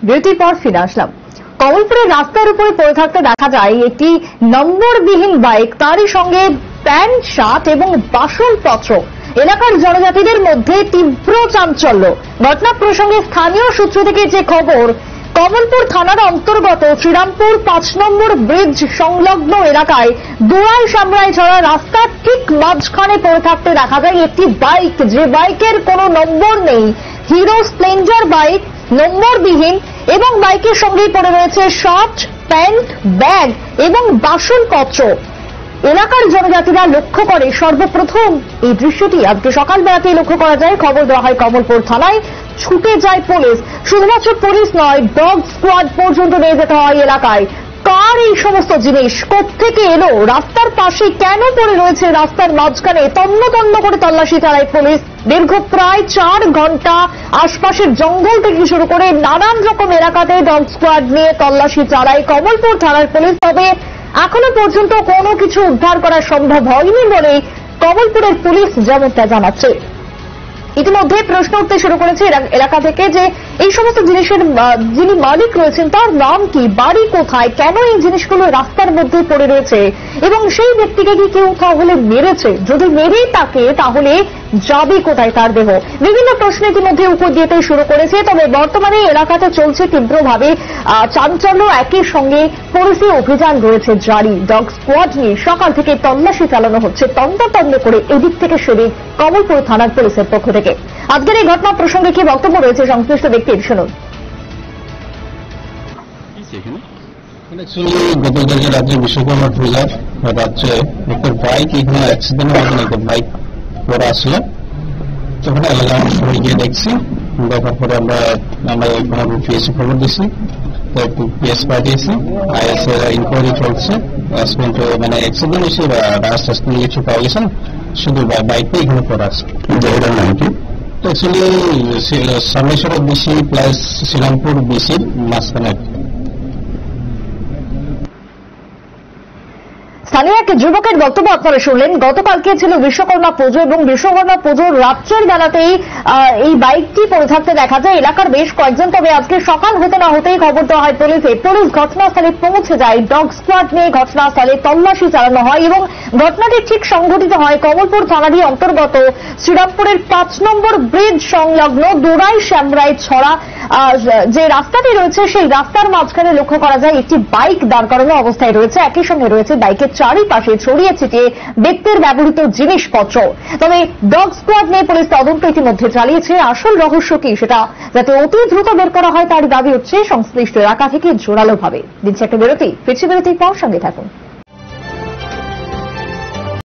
বিরতির পর ফিরে আসলাম। কমলপুরের রাস্তার উপরে পড়ে থাকতে দেখা যায় একটি নম্বরবিহীন বাইক, তারই সঙ্গে প্যান্ট শার্ট এবং বাসনপত্র। এলাকার জনজাতিদের মধ্যে তীব্র চাঞ্চল্য। ঘটনা প্রসঙ্গে স্থানীয় সূত্র থেকে যে খবর, কমলপুর থানার অন্তর্গত শ্রীরামপুর 5 নম্বর ব্রিজ সংলগ্ন এলাকায় দুয়াই সামরাইছড়া রাস্তার ঠিক মাঝখানে পড়ে থাকতে দেখা যায় একটি বাইক, যে বাইকের কোনো নম্বর নেই। হিরো স্প্লেন্ডার বাইক, নম্বরবিহীন, এবং বাইকের সঙ্গেই পড়ে রয়েছে শার্ট, প্যান্ট, ব্যাগ এবং বাসনপত্র। এলাকার জনজাতিরা লক্ষ্য করে সর্বপ্রথম এই দৃশ্যটি আজকে সকালবেলাতেই লক্ষ্য করা যায়। খবর দেওয়া হয় কমলপুর থানায়, ছুটে যায় পুলিশ। শুধুমাত্র পুলিশ নয়, ডগ স্কোয়াড পর্যন্ত নিয়ে যেতে হয় এলাকায়। কার এই সমস্ত জিনিস, কোত্থেকে এলো, রাস্তার পাশে কেন পড়ে রয়েছে, রাস্তার মাঝখানে তন্ন তন্ন করে তল্লাশি চালায় পুলিশ। দীর্ঘ প্রায় 4 ঘন্টা আশপাশের জঙ্গল থেকে শুরু করে নানান রকম এলাকাতে ডগ স্কোয়াড নিয়ে তল্লাশি চালায় কমলপুর থানার পুলিশ। তবে এখনো পর্যন্ত কোনো কিছু উদ্ধার করা সম্ভব হয়নি বলে কমলপুরের পুলিশ যেমনটা জানাচ্ছে। ইতিমধ্যে প্রশ্ন উঠতে শুরু করেছে এলাকা থেকে যে এই সমস্ত জিনিসের যিনি মালিক রয়েছেন তার নাম কি, বাড়ি কোথায়, কেন এই জিনিসগুলো রাস্তার মধ্যে পড়ে রয়েছে, এবং সেই ব্যক্তিকে কি কেউ তাহলে মেরেছে, যদি মেরেই থাকে তাহলে যাবে কোথায় তার দেহ। বিভিন্ন প্রশ্ন ইতিমধ্যে উত্তর দিতে শুরু করেছে। তবে বর্তমানে এলাকাতে চলছে তীব্রভাবে চাঞ্চল্য, একই সঙ্গে পুলিশি অভিযান রয়েছে জারি। ডগ স্কোয়াড নিয়ে সকাল থেকে তল্লাশি চালানো হচ্ছে তন্ন তন্ন করে এদিক থেকে সেদিক কমলপুর থানার পুলিশের পক্ষ থেকে। আজকের এই ঘটনা প্রসঙ্গে কি বক্তব্য রয়েছে সংশ্লিষ্ট ব্যক্তির, শুনুন। গতকালকে রাজ্যে বিশ্বকর্মা পূজার রাজ্যে একটা বাইক এখানে অ্যাক্সিডেন্ট হয়েছে, একটা বাইক পরে আসলো। তখন এলাকা সবাই গিয়ে দেখছি, দেখার পরে আমরা পিএসসি খবর দিচ্ছি, পিএস পাঠিয়েছি, আইএস ইনকোয়ারি চলছে। মানে অ্যাক্সিডেন্ট হয়েছে বা রাস্তা কিছু পাওয়া গেছে না, শুধু বাইকটা এখানে পরে আসছে। এটার নাম কি? অ্যাকচুয়ালি সামনেশ্বর বিসি প্লাস শ্রীরামপুর বিসির মাঝখানে। স্থানীয় এক যুবকের বক্তব্য আপনারা শুনলেন। গতকালকে ছিল বিশ্বকর্মা পুজো এবং বিশ্বকর্মা পুজোর রাত্রের বেলাতেই এই বাইকটি পড়ে থাকতে দেখা যায় এলাকার বেশ কয়েকজন। তবে আজকে সকাল হতে না হতেই খবর দেওয়া হয় পুলিশে। পুলিশ ঘটনাস্থলে পৌঁছে যায়, ডগ স্কোয়াড নিয়ে ঘটনাস্থলে তল্লাশি চালানো হয় এবং ঘটনাটি ঠিক সংঘটিত হয় কমলপুর থানারই অন্তর্গত শ্রীরামপুরের 5 নম্বর ব্রিজ সংলগ্ন দুরাই সামরাইছড়া যে রাস্তাটি রয়েছে সেই রাস্তার মাঝখানে লক্ষ্য করা যায় একটি বাইক দাঁড় করানো অবস্থায় রয়েছে। একই সঙ্গে রয়েছে বাইকের চারিপাশে ছড়িয়ে ছিটিয়ে ব্যক্তির ব্যবহৃত জিনিসপত্র। তবে ডগ স্কোয়াড নিয়ে পুলিশ তদন্ত ইতিমধ্যে চালিয়েছে। আসল রহস্য কি সেটা যাতে অতি দ্রুত বের করা হয় তার দাবি হচ্ছে সংশ্লিষ্ট এলাকা থেকে জোরালো ভাবে। দিচ্ছে একটা বিরতি, ফিরছি বিরতির পর সঙ্গে থাকুন।